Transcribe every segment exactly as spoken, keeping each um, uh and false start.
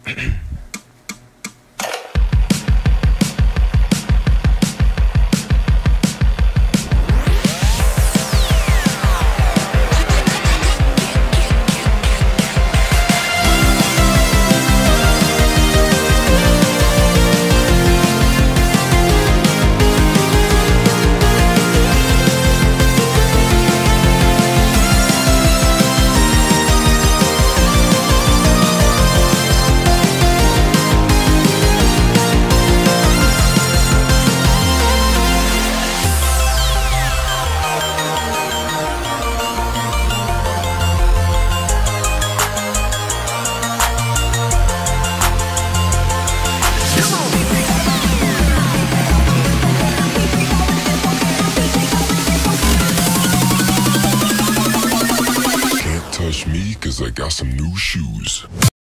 Me, 'cause I got some new shoes.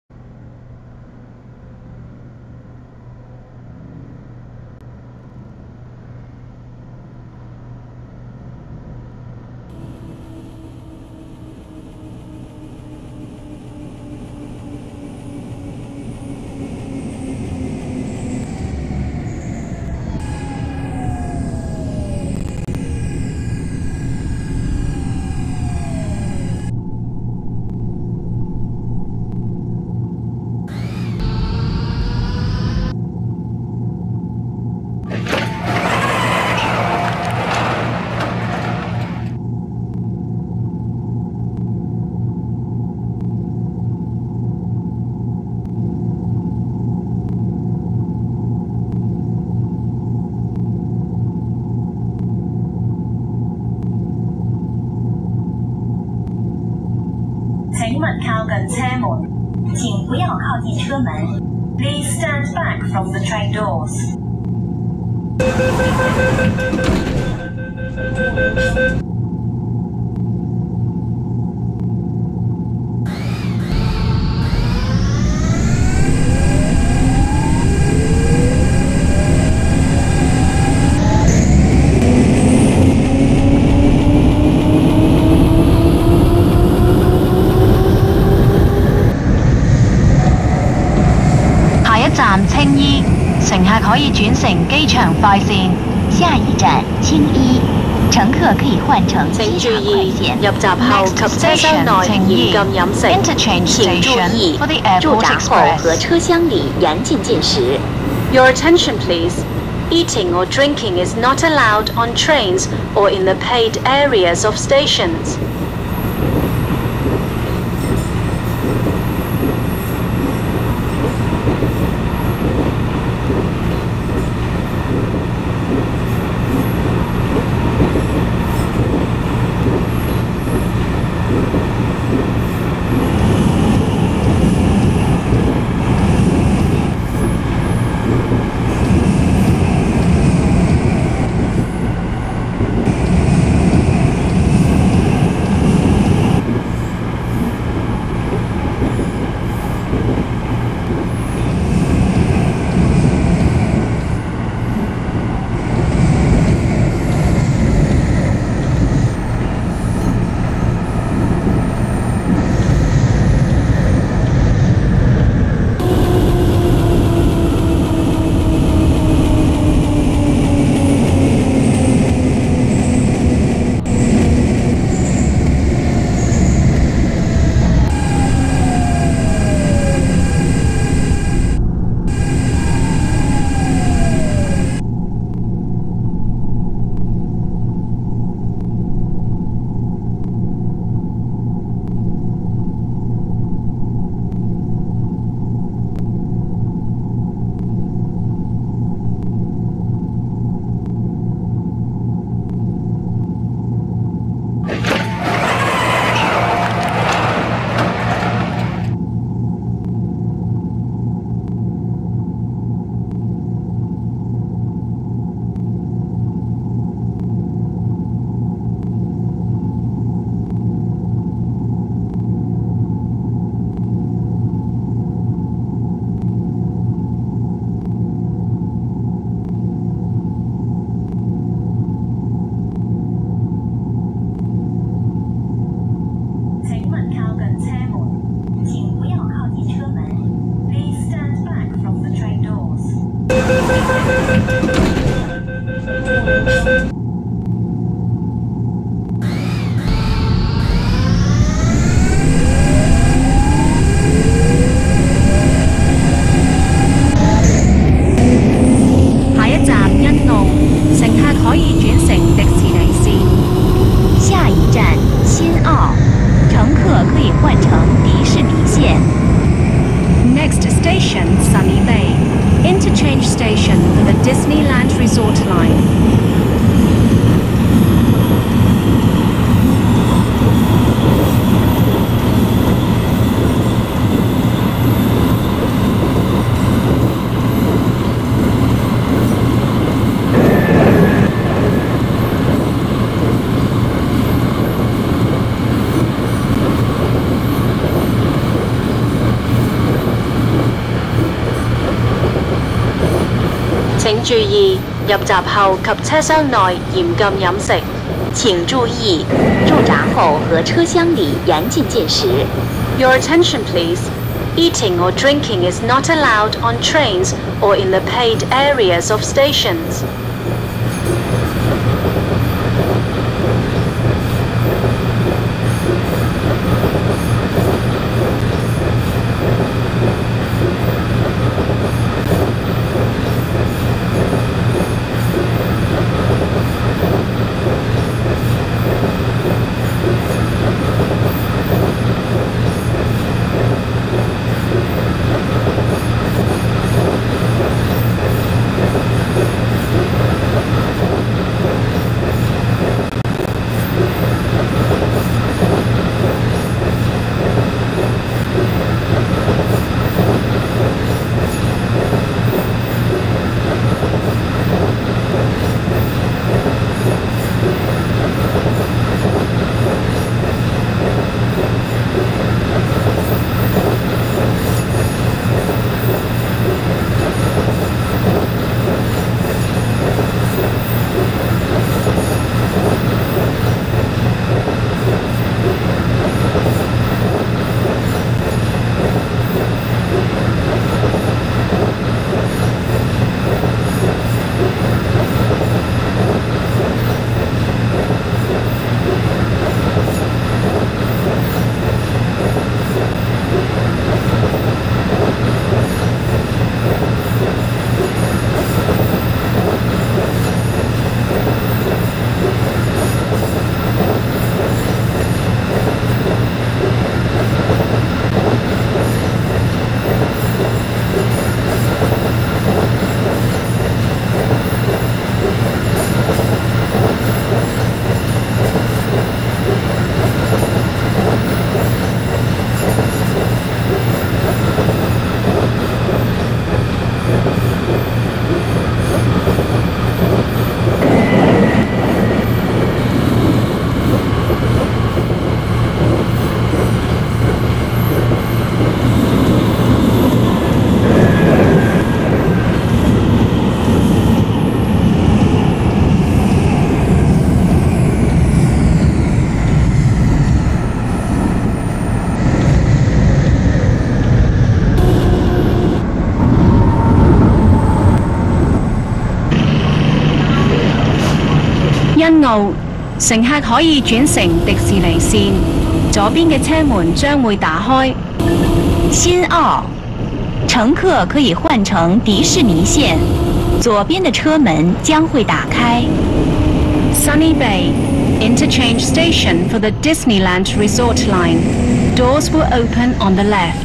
Please stand back from the train doors. 站青衣，乘客可以轉乘機場快線。下一站青衣，乘客可以換乘機場快線。 入閘後及車廂內嚴禁飲食，請注意入閘後和車廂裡嚴禁進食。Your attention, please. Eating or drinking is not allowed on trains or in the paid areas of stations. 下一站欣澳，乘客可以轉乘迪士尼線。下一站新澳，乘客可以換乘迪士尼線。Next station Sunny Bay, interchange station for the Disneyland Resort line. 請注意，入閘後及車廂內嚴禁飲食。請注意，入閘後和車廂裡嚴禁進食。Your attention, please. Eating or drinking is not allowed on trains or in the paid areas of stations. 欣澳，乘客可以轉乘迪士尼線，左邊嘅車門將會打開。新澳，乘客可以換乘迪士尼線，左邊的車門將會打開。Sunny Bay, interchange station for the Disneyland Resort line. Doors will open on the left.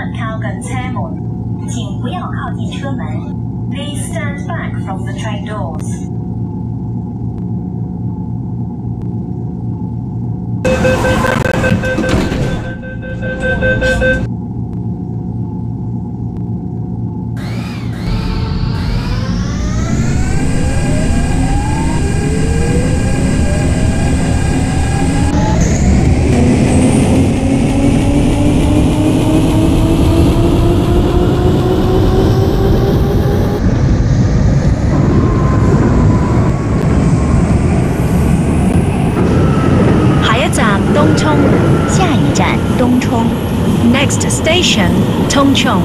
下一站东冲 Next station, Tongchong.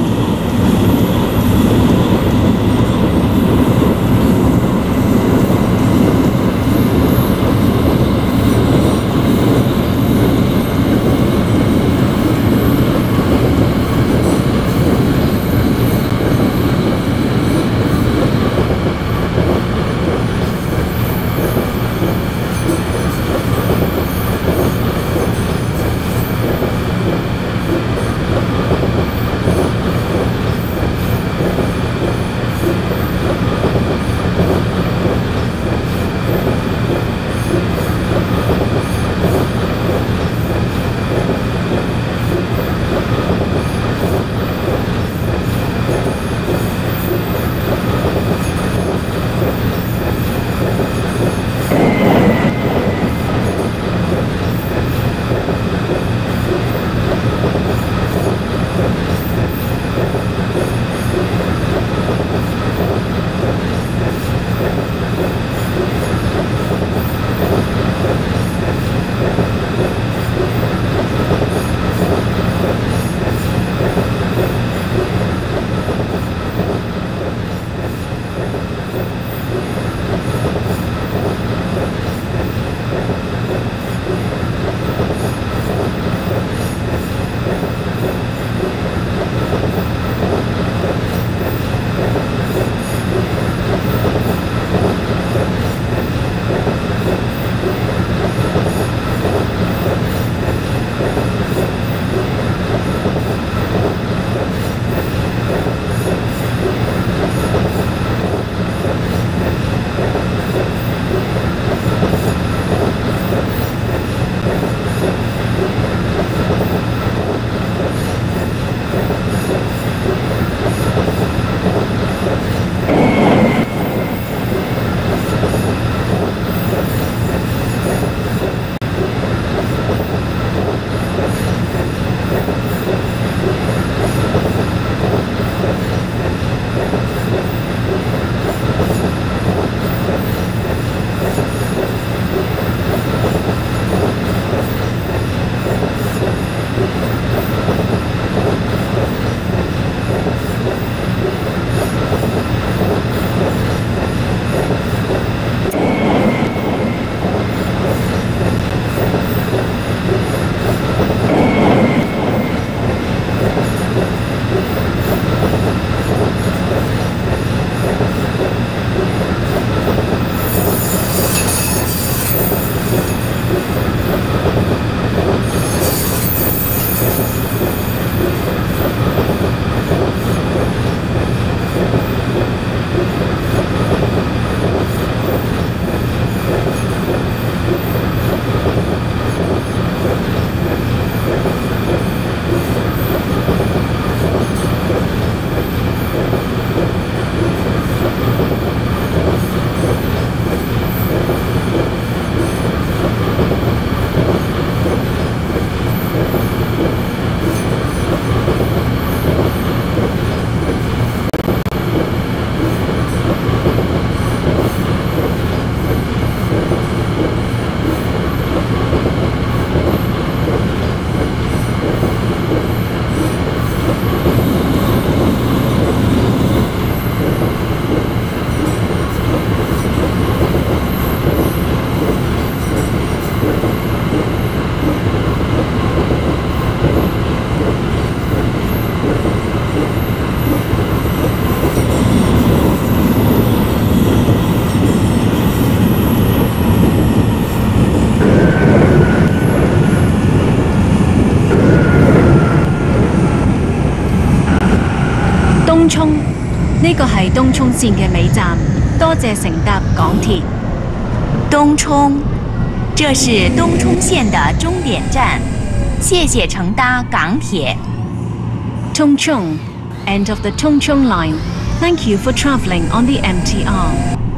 東涌呢個係東涌線嘅尾站，多謝乘搭港鐵。 東涌，這是東涌線的終點站，謝謝乘搭港鐵。 東涌 ，end of the 東涌 line. Thank you for travelling on the M T R.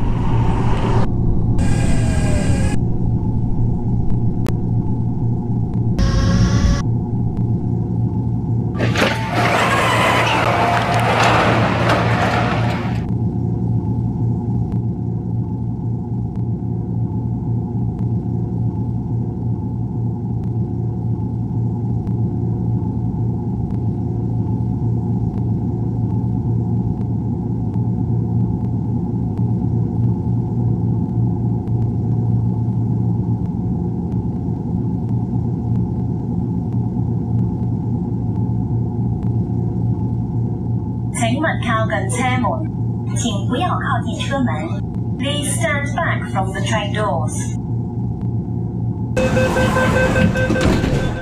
請勿靠近車門，請不要靠近車門。Please stand back from the train doors.